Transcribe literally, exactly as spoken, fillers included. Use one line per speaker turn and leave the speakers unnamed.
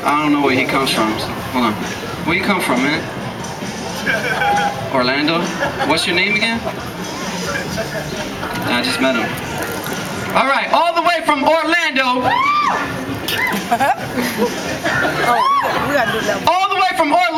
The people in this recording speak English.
I don't know where he comes from. So, hold on. Where you come from, man? Orlando? What's your name again? I just met him. All right, all the way from Orlando.
Oh, we gotta do that.
All the way from Orlando.